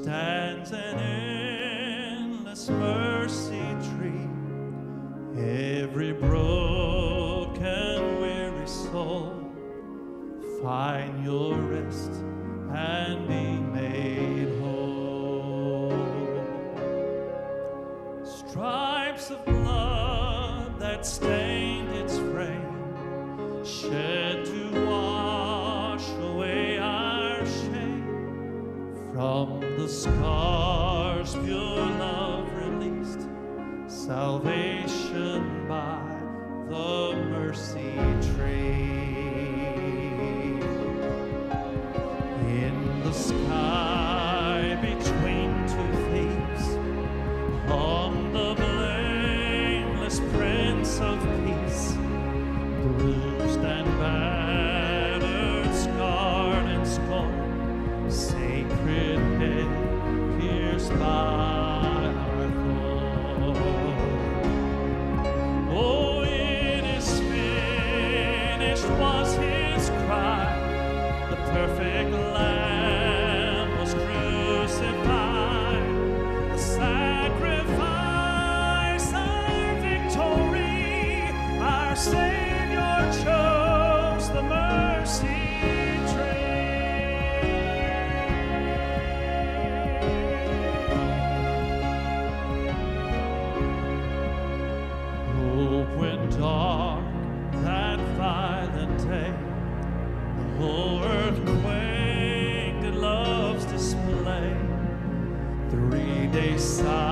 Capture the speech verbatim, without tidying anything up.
stands an endless mercy tree. Every broken, weary soul find your rest and be made whole. Stripes of blood that stained its frame, shed to wash away our shame. From the scars pure love released, salvation by the mercy tree. In the sky between two thieves hung the blameless Prince of Peace, bruised and battered, scarred and scorned, sacred head pierced by our thorn. Oh, it is finished was his cry. The perfect Lamb was crucified. The sacrifice, our victory, our Savior chose the mercy tree. Hope when dark that violent day, the whole earth quaked at love's display. Three days silent